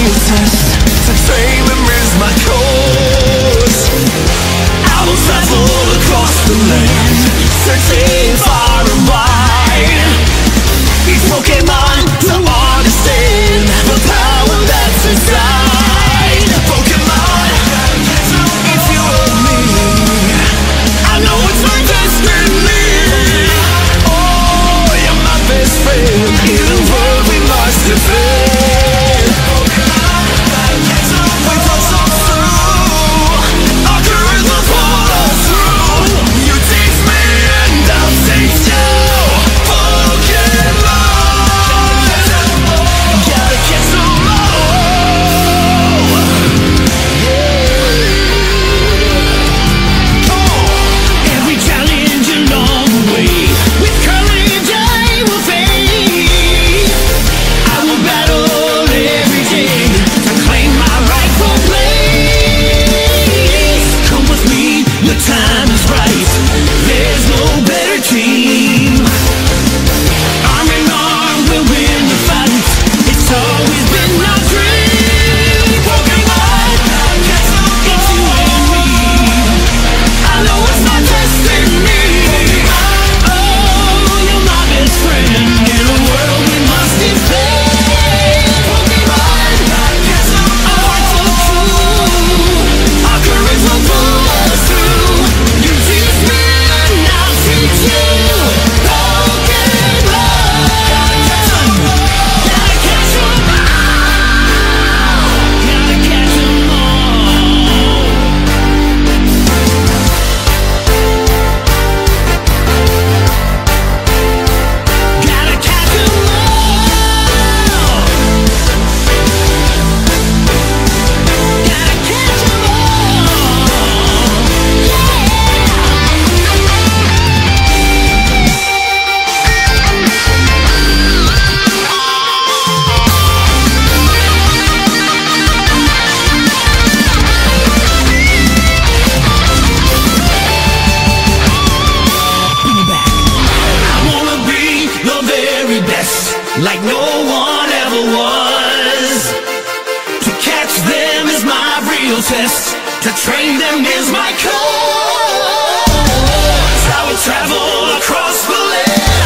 real test. To train them is my course. I will travel across the land, searching far and wide. Each Pokemon to understand the power that's inside. Pokemon, if you love me, I know it's my destiny. Oh, you're my best friend in a world we must defend. We touch so through, our courage will pull us through. You teach me and I'll teach you. Pokemon, gotta catch 'em all. Every challenge along the way, with courage I will face. I will battle every day to claim my rightful place. Come with me, the time is right. There's no better team. Arm in arm, we'll win the fight. It's always been my dream. Pokemon, it's you and me. I know it's my destiny. Oh, you're my best friend in a world we must defend. Pokemon, our hearts are true, our courage will pull us through. You teach me and I'll teach you. Pokemon, gotta catch 'em all. Gotta catch 'em all. Gotta catch 'em all. Gotta catch 'em all. Bring it back. I wanna be the very best, like no one ever was. To catch them is my real test. To train them is my cause. I will travel across the land,